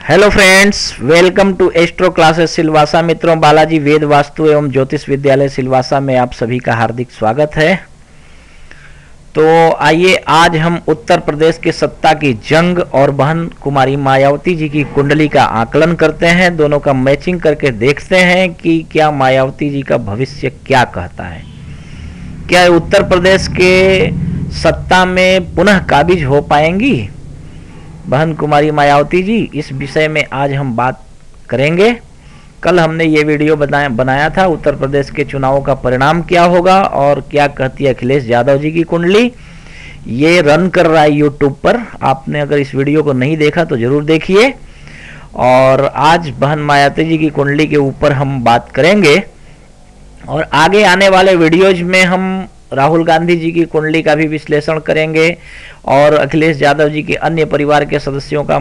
Hello friends, welcome to astro classes Silvassa. मित्रों, बालाजी वेद वास्तु एवं ज्योतिष विद्यालय सिलवासा में आप सभी का हार्दिक स्वागत है। तो आइए आज हम उत्तर प्रदेश के सत्ता की जंग और बहन कुमारी मायावती जी की कुंडली का आकलन करते हैं। दोनों का मैचिंग करके देखते हैं कि क्या मायावती जी का भविष्य क्या कहता है। क्या उत्तर प्रदेश के सत्ता में पुनः काबिज हो पाएंगी बहन कुमारी मायावती जी? इस विषय में आज हम बात करेंगे। कल हमने ये वीडियो बनाया था उत्तर प्रदेश के चुनावों का परिणाम क्या होगा और क्या कहती है अखिलेश यादव जी की कुंडली। ये रन कर रहा है यूट्यूब पर। आपने अगर इस वीडियो को नहीं देखा तो जरूर देखिए। और आज बहन मायावती जी की कुंडली के ऊपर हम बात करेंगे और आगे आने वाले वीडियोज में हम राहुल गांधी जी की कुंडली का भी विश्लेषण करेंगे और अखिलेश यादव जी के अन्य परिवार के सदस्यों का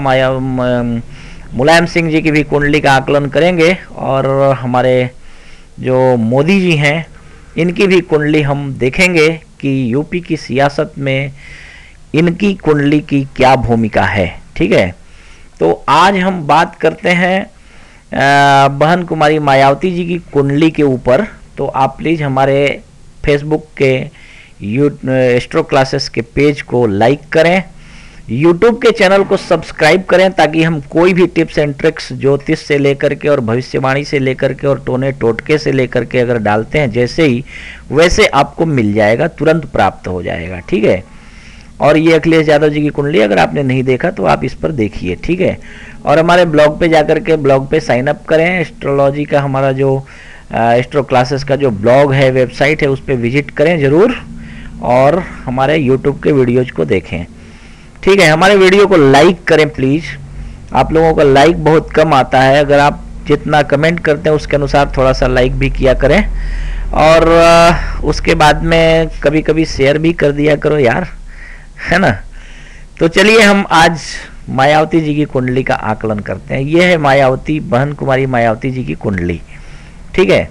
मुलायम सिंह जी की भी कुंडली का आकलन करेंगे और हमारे जो मोदी जी हैं इनकी भी कुंडली हम देखेंगे कि यूपी की सियासत में इनकी कुंडली की क्या भूमिका है। ठीक है, तो आज हम बात करते हैं बहन कुमारी मायावती जी की कुंडली के ऊपर। तो आप प्लीज़ हमारे फेसबुक के एस्ट्रो क्लासेस के पेज को लाइक करें, यूट्यूब के चैनल को सब्सक्राइब करें ताकि हम कोई भी टिप्स एंड ट्रिक्स ज्योतिष से लेकर के और भविष्यवाणी से लेकर के और टोने टोटके से लेकर के अगर डालते हैं जैसे ही वैसे आपको मिल जाएगा, तुरंत प्राप्त हो जाएगा। ठीक है, और ये अखिलेश यादव जी की कुंडली अगर आपने नहीं देखा तो आप इस पर देखिए। ठीक है, और हमारे ब्लॉग पे जाकर के ब्लॉग पे साइन अप करें। एस्ट्रोलॉजी का हमारा जो एस्ट्रो क्लासेस का जो ब्लॉग है, वेबसाइट है, उस पर विजिट करें ज़रूर और हमारे यूट्यूब के वीडियोज को देखें। ठीक है, हमारे वीडियो को लाइक करें प्लीज़। आप लोगों का लाइक बहुत कम आता है, अगर आप जितना कमेंट करते हैं उसके अनुसार थोड़ा सा लाइक भी किया करें और उसके बाद में कभी कभी शेयर भी कर दिया करो यार, है ना। तो चलिए हम आज मायावती जी की कुंडली का आकलन करते हैं। ये है मायावती, बहन कुमारी मायावती जी की कुंडली। ठीक है,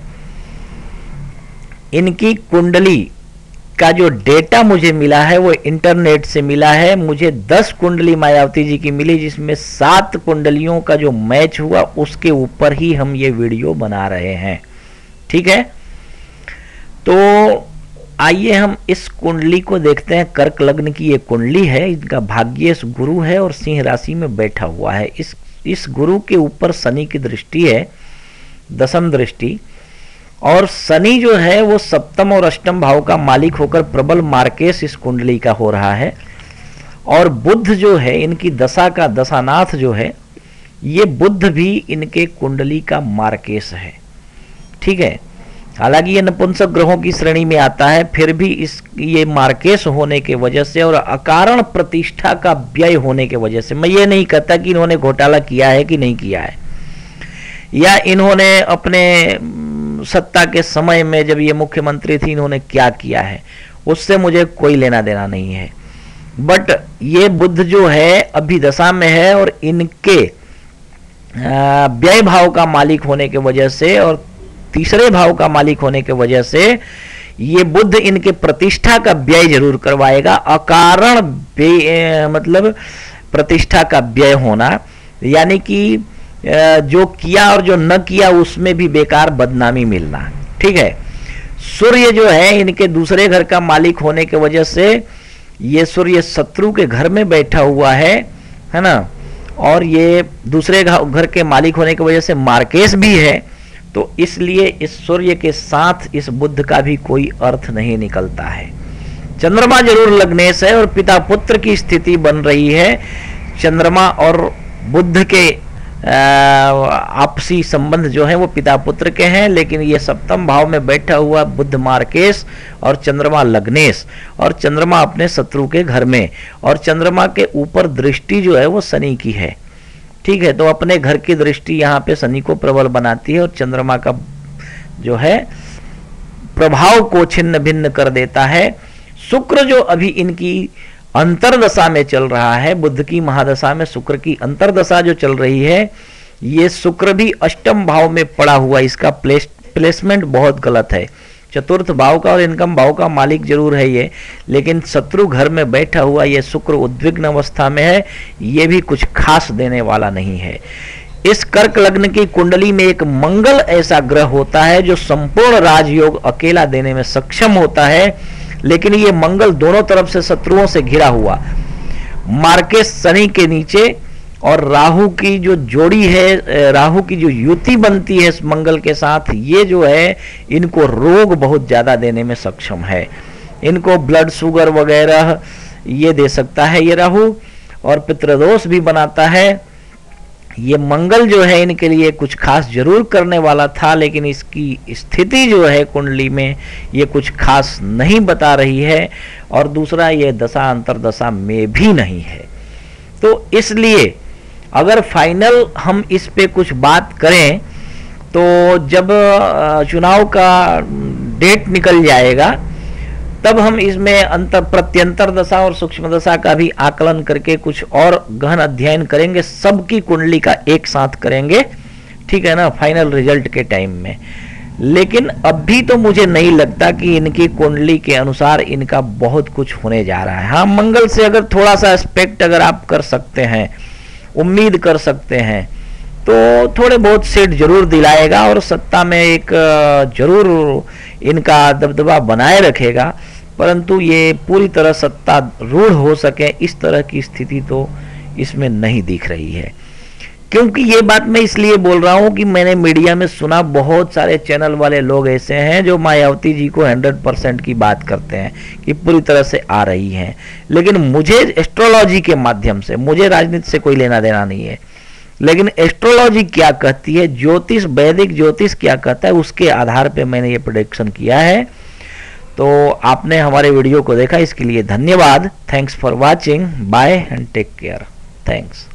इनकी कुंडली का जो डेटा मुझे मिला है वो इंटरनेट से मिला है। मुझे 10 कुंडली मायावती जी की मिली जिसमें 7 कुंडलियों का जो मैच हुआ उसके ऊपर ही हम ये वीडियो बना रहे हैं। ठीक है, तो आइए हम इस कुंडली को देखते हैं। कर्क लग्न की ये कुंडली है, इनका भाग्येश गुरु है और सिंह राशि में बैठा हुआ है। इस गुरु के ऊपर शनि की दृष्टि है, दशम दृष्टि, और शनि जो है वो सप्तम और अष्टम भाव का मालिक होकर प्रबल मार्केश इस कुंडली का हो रहा है। और बुध जो है इनकी दशा का दशानाथ जो है, ये बुध भी इनके कुंडली का मार्केश है। ठीक है, हालांकि ये नपुंसक ग्रहों की श्रेणी में आता है, फिर भी ये मार्केश होने के वजह से और अकारण प्रतिष्ठा का व्यय होने के वजह से, मैं ये नहीं कहता कि इन्होंने घोटाला किया है कि नहीं किया है या इन्होंने अपने सत्ता के समय में जब ये मुख्यमंत्री थी इन्होंने क्या किया है, उससे मुझे कोई लेना देना नहीं है। बट ये बुध जो है अभी दशा में है और इनके व्यय भाव का मालिक होने के वजह से और तीसरे भाव का मालिक होने के वजह से ये बुध इनके प्रतिष्ठा का व्यय जरूर करवाएगा। अकारण मतलब प्रतिष्ठा का व्यय होना, यानी कि जो किया और जो न किया उसमें भी बेकार बदनामी मिलना। ठीक है, सूर्य जो है इनके दूसरे घर का मालिक होने के वजह से ये सूर्य शत्रु के घर में बैठा हुआ है ना, और ये दूसरे घर के मालिक होने की वजह से मार्केश भी है। तो इसलिए इस सूर्य के साथ इस बुध का भी कोई अर्थ नहीं निकलता है। चंद्रमा जरूर लग्नेश है और पिता पुत्र की स्थिति बन रही है। चंद्रमा और बुध के आपसी संबंध जो है वो पिता पुत्र के हैं, लेकिन ये सप्तम भाव में बैठा हुआ बुध मार्केश और चंद्रमा लग्नेश, और चंद्रमा अपने शत्रु के घर में, और चंद्रमा के ऊपर दृष्टि जो है वो शनि की है। ठीक है, तो अपने घर की दृष्टि यहाँ पे शनि को प्रबल बनाती है और चंद्रमा का जो है प्रभाव को छिन्न भिन्न कर देता है। शुक्र जो अभी इनकी अंतरदशा में चल रहा है, बुध की महादशा में शुक्र की अंतरदशा जो चल रही है, ये शुक्र भी अष्टम भाव में पड़ा हुआ, इसका प्लेसमेंट बहुत गलत है। चतुर्थ भाव का और इनकम भाव का मालिक जरूर है ये, लेकिन शत्रु घर में बैठा हुआ ये शुक्र उद्विग्न अवस्था में है, ये भी कुछ खास देने वाला नहीं है। इस कर्क लग्न की कुंडली में एक मंगल ऐसा ग्रह होता है जो संपूर्ण राजयोग अकेला देने में सक्षम होता है, लेकिन ये मंगल दोनों तरफ से शत्रुओं से घिरा हुआ, मार्केस शनि के नीचे और राहु की जो जोड़ी है, राहु की जो युति बनती है इस मंगल के साथ, ये जो है इनको रोग बहुत ज्यादा देने में सक्षम है। इनको ब्लड शुगर वगैरह ये दे सकता है ये राहु, और पितृदोष भी बनाता है। ये मंगल जो है इनके लिए कुछ खास जरूर करने वाला था, लेकिन इसकी स्थिति जो है कुंडली में ये कुछ खास नहीं बता रही है, और दूसरा ये दशा अंतरदशा में भी नहीं है। तो इसलिए अगर फाइनल हम इस पे कुछ बात करें तो जब चुनाव का डेट निकल जाएगा तब हम इसमें प्रत्यंतर दशा और सूक्ष्म दशा का भी आकलन करके कुछ और गहन अध्ययन करेंगे, सबकी कुंडली का एक साथ करेंगे, ठीक है ना, फाइनल रिजल्ट के टाइम में। लेकिन अभी तो मुझे नहीं लगता कि इनकी कुंडली के अनुसार इनका बहुत कुछ होने जा रहा है। हाँ, मंगल से अगर थोड़ा सा एस्पेक्ट अगर आप कर सकते हैं, उम्मीद कर सकते हैं, तो थोड़े बहुत सीट जरूर दिलाएगा और सत्ता में एक जरूर इनका दबदबा बनाए रखेगा, परंतु ये पूरी तरह सत्ता रूढ़ हो सके इस तरह की स्थिति तो इसमें नहीं दिख रही है। क्योंकि ये बात मैं इसलिए बोल रहा हूं कि मैंने मीडिया में सुना, बहुत सारे चैनल वाले लोग ऐसे हैं जो मायावती जी को 100% की बात करते हैं कि पूरी तरह से आ रही हैं, लेकिन मुझे एस्ट्रोलॉजी के माध्यम से, मुझे राजनीति से कोई लेना देना नहीं है, लेकिन एस्ट्रोलॉजी क्या कहती है, ज्योतिष, वैदिक ज्योतिष क्या कहता है, उसके आधार पे मैंने ये प्रेडिक्शन किया है। तो आपने हमारे वीडियो को देखा, इसके लिए धन्यवाद। Thanks for watching, bye and take care. Thanks.